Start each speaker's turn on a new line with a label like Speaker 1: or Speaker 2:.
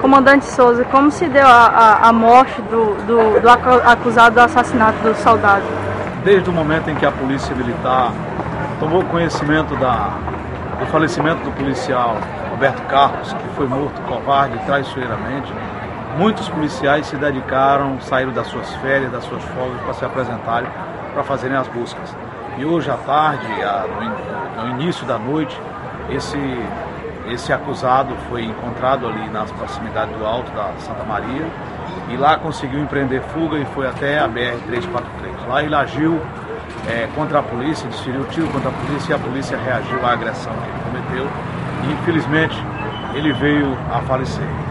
Speaker 1: Comandante Souza, como se deu a morte do acusado do assassinato do soldado?
Speaker 2: Desde o momento em que a Polícia Militar tomou conhecimento do falecimento do policial Roberto Carlos, que foi morto covarde e traiçoeiramente, muitos policiais se dedicaram, saíram das suas férias, das suas folgas para se apresentarem, para fazerem as buscas. E hoje à tarde, no início da noite, esse acusado foi encontrado ali nas proximidades do Alto da Santa Maria e lá conseguiu empreender fuga e foi até a BR-343. Lá ele agiu contra a polícia, desferiu tiro contra a polícia e a polícia reagiu à agressão que ele cometeu e infelizmente ele veio a falecer.